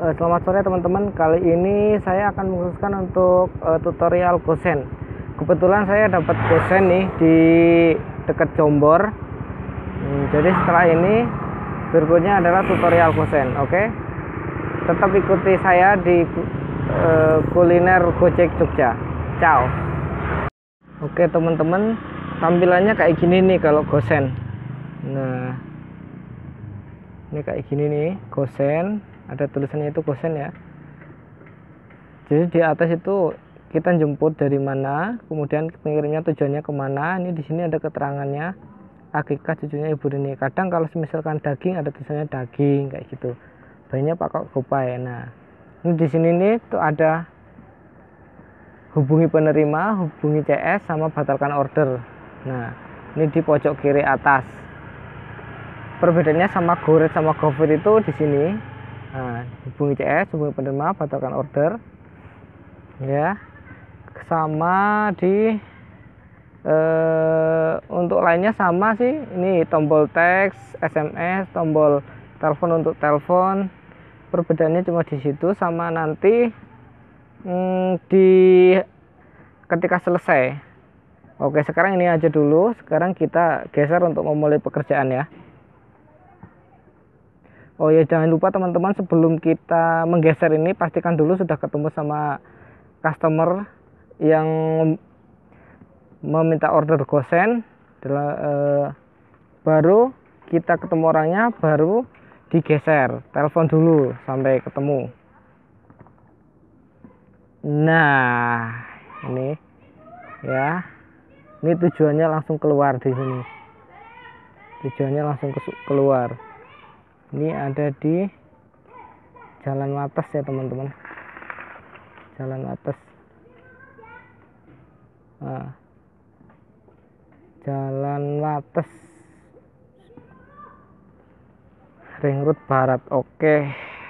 Selamat sore teman-teman. Kali ini saya akan mengkhususkan untuk tutorial Gosen. Kebetulan saya dapat Gosen nih di dekat Jombor. Jadi setelah ini berikutnya adalah tutorial Gosen. Oke, tetap ikuti saya di kuliner Gojek Jogja. Ciao. Oke teman-teman, tampilannya kayak gini nih kalau Gosen. Nah, ini kayak gini nih Gosen. Ada tulisannya itu Gosen ya. Jadi di atas itu kita jemput dari mana, kemudian pengirimnya tujuannya kemana. Ini di sini ada keterangannya. Akikah cucunya Ibu Rini. Kadang kalau misalkan daging ada tulisannya daging kayak gitu. Banyak pakai GoPay. Nah, ini di sini nih tuh ada hubungi penerima, hubungi CS, sama batalkan order. Nah, ini di pojok kiri atas. Perbedaannya sama GoRed sama GoFood itu di sini. Nah, hubungi CS, hubungi penerima, batalkan order ya. Sama di untuk lainnya sama sih. Ini tombol teks, SMS, tombol telepon untuk telepon. Perbedaannya cuma di situ. Sama nanti di ketika selesai. Oke, sekarang ini aja dulu. Sekarang kita geser untuk memulai pekerjaan ya. Oh ya, jangan lupa teman-teman, sebelum kita menggeser ini pastikan dulu sudah ketemu sama customer yang meminta order Gosen. Baru kita ketemu orangnya, baru digeser, telepon dulu sampai ketemu. Nah, ini ya, ini tujuannya langsung keluar di sini. Tujuannya langsung keluar. Ini ada di Jalan Wates ya teman-teman. Jalan Wates. Nah, Jalan Wates, Ring Road Barat. Oke.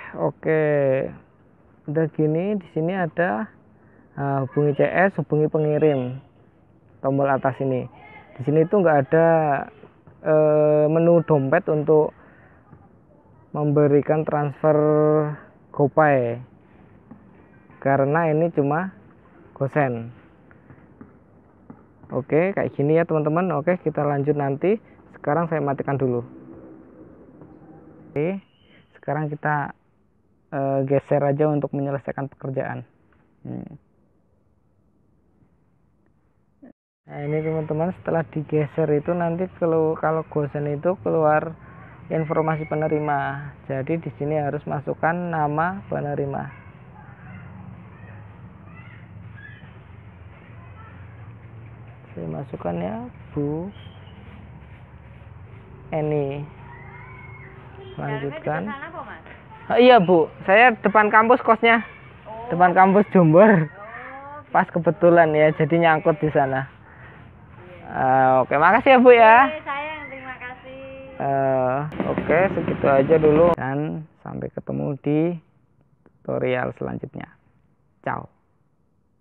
Udah gini, di sini ada hubungi CS, hubungi pengirim. Tombol atas ini. Di sini tuh nggak ada menu dompet untuk memberikan transfer GoPay, karena ini cuma Gosen. Oke, kayak gini ya teman-teman. Oke, kita lanjut nanti. Sekarang saya matikan dulu. Oke, sekarang kita geser aja untuk menyelesaikan pekerjaan. Nah, ini teman-teman, setelah digeser itu nanti kalau Gosen itu keluar informasi penerima. Jadi di sini harus masukkan nama penerima. Saya masukkan ya, Bu Eni. Lanjutkan. Iya Bu, saya depan kampus kosnya. Depan kampus Jombor. Pas kebetulan ya, jadi nyangkut di sana. Oke, makasih ya Bu ya. Oke, segitu aja dulu dan sampai ketemu di tutorial selanjutnya. Ciao.